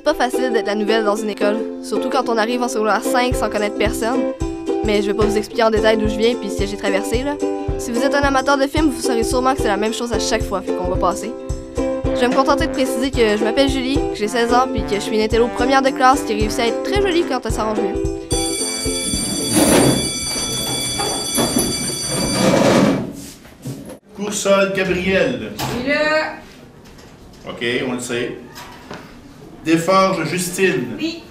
c'est pas facile d'être la nouvelle dans une école, surtout quand on arrive en secondaire 5 sans connaître personne. Mais je vais pas vous expliquer en détail d'où je viens puis ce que j'ai traversé, là. Si vous êtes un amateur de films, vous saurez sûrement que c'est la même chose à chaque fois, fait qu'on va passer. Je vais me contenter de préciser que je m'appelle Julie, que j'ai 16 ans puis que je suis une intello première de classe qui réussit à être très jolie quand elle s'arrange mieux. Coursol Gabriel. Oui, là. OK, on le sait. Desforges Justine. Oui.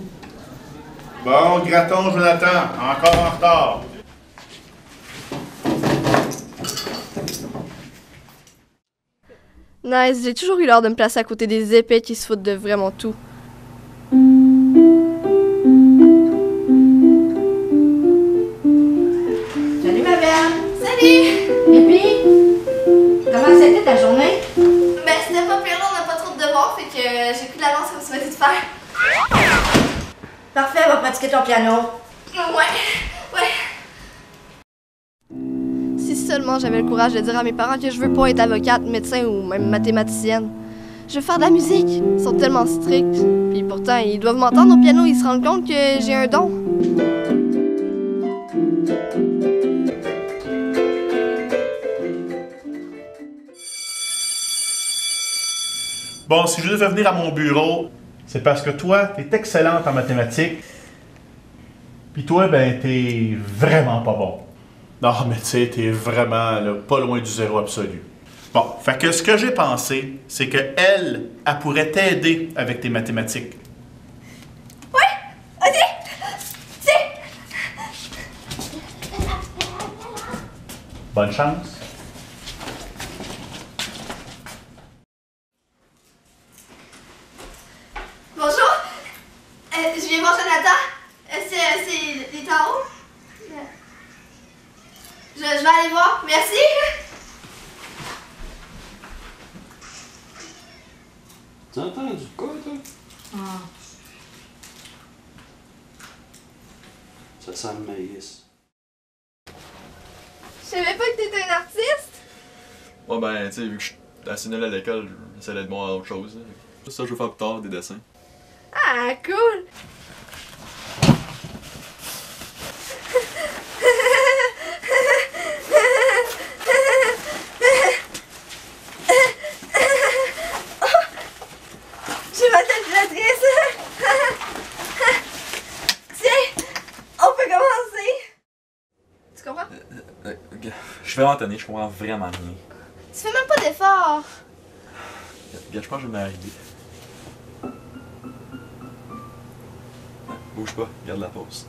Bon, Graton Jonathan, encore en retard. Nice, j'ai toujours eu l'heure de me placer à côté des épais qui se foutent de vraiment tout. Salut ma belle! Salut! Et puis, comment c'était ta journée? Ben c'était pas pire là, on n'a pas trop de devoirs, fait que j'ai pris de l'avance comme tu m'as dit de faire. Parfait, on va pratiquer ton piano. Ouais. Si seulement j'avais le courage de dire à mes parents que je veux pas être avocate, médecin ou même mathématicienne. Je veux faire de la musique. Ils sont tellement stricts. Puis pourtant, ils doivent m'entendre au piano, ils se rendent compte que j'ai un don. Bon, si je devais venir à mon bureau, c'est parce que toi, t'es excellente en mathématiques. Puis toi, ben, t'es vraiment pas bon. Non, mais tu sais, t'es vraiment là, pas loin du zéro absolu. Bon, fait que ce que j'ai pensé, c'est que elle pourrait t'aider avec tes mathématiques. Ouais! Ok! Tiens! Bonne chance. Bonjour! Je viens voir Jonathan. C'est les tarots? Je vais aller voir. Merci! Tu as entendu quoi, toi? Ah. Ça sent le maïs. Je savais pas que t'étais un artiste. Ouais, ben, tu sais, vu que je suis assez nul à l'école, j'essaie d'être bon à autre chose. Là. Ça, je veux faire plus tard, des dessins. Ah, cool! J'ai ma calculatrice! Tiens! On peut commencer! Tu comprends? Je suis vraiment tanné, je comprends vraiment rien. Tu fais même pas d'effort! Regarde, je pense que je vais m'arriver. Bouge pas, garde la pause.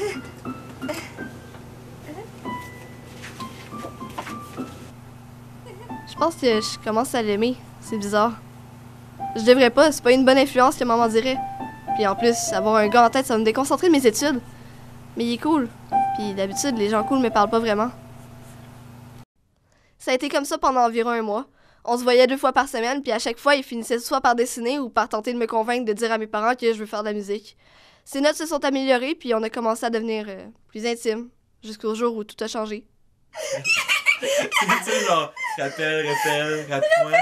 Je pense que je commence à l'aimer. C'est bizarre. Je devrais pas, c'est pas une bonne influence que maman dirait. Puis en plus, avoir un gars en tête, ça va me déconcentrer de mes études. Mais il est cool. Puis d'habitude, les gens cool me parlent pas vraiment. Ça a été comme ça pendant environ un mois. On se voyait 2 fois par semaine, puis à chaque fois, il finissait soit par dessiner ou par tenter de me convaincre de dire à mes parents que je veux faire de la musique. Ses notes se sont améliorées, puis on a commencé à devenir plus intimes, jusqu'au jour où tout a changé. Tu sais, genre, rappelle, rappelle-moi.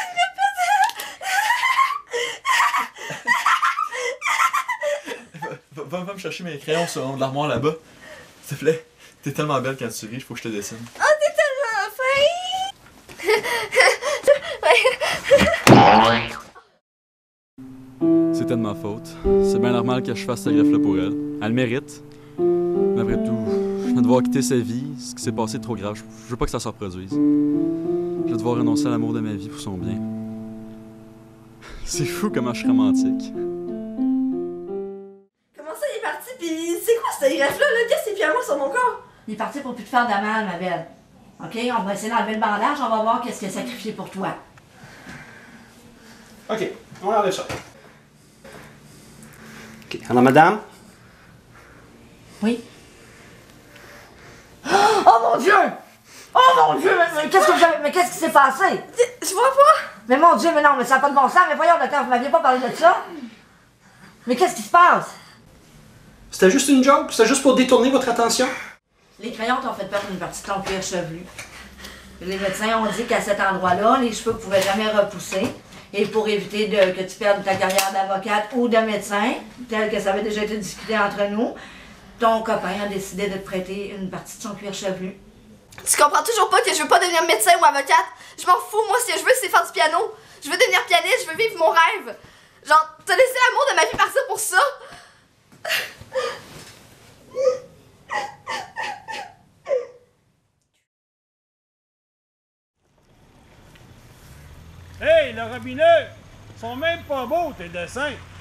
Va me chercher mes crayons sur le rond de l'armoire là-bas. S'il te plaît. T'es tellement belle quand tu ris, faut que je te dessine. Oh, t'es tellement fin! C'était de ma faute. C'est bien normal que je fasse cette greffe-là pour elle. Elle le mérite. Mais après tout, je vais devoir quitter sa vie. Ce qui s'est passé est trop grave. Je veux pas que ça se reproduise. Je vais devoir renoncer à l'amour de ma vie pour son bien. C'est fou comment je suis romantique. Comment ça, il est parti? Puis c'est quoi cette greffe-là? Qu'est-ce qu'il y a sur mon corps? Il est parti pour plus te faire de mal, ma belle. OK, on va essayer d'enlever le bandage, on va voir qu'est-ce qu'il a sacrifié pour toi. OK, on va regarder ça. OK, alors madame? Oui. Oh mon Dieu! Oh mon Dieu! Mais qu'est-ce qui s'est passé? Je vois pas! Mais mon Dieu, mais non, mais ça n'a pas de bon sens. Mais voyons, docteur, vous m'aviez pas parlé de ça? Mais qu'est-ce qui se passe? C'était juste une joke? C'était juste pour détourner votre attention? Les crayons t'ont fait perdre une partie de ton cuir chevelu. Les médecins ont dit qu'à cet endroit-là, les cheveux ne pouvaient jamais repousser. Et pour éviter que tu perdes ta carrière d'avocate ou de médecin, tel que ça avait déjà été discuté entre nous, ton copain a décidé de te prêter une partie de son cuir chevelu. Tu comprends toujours pas que je veux pas devenir médecin ou avocate? Je m'en fous, moi, ce que je veux, c'est faire du piano. Je veux devenir pianiste, je veux vivre mon rêve. Genre, t'as laissé l'amour de ma vie partir pour ça? Hey, le robinet! Ils sont même pas beaux, tes dessins!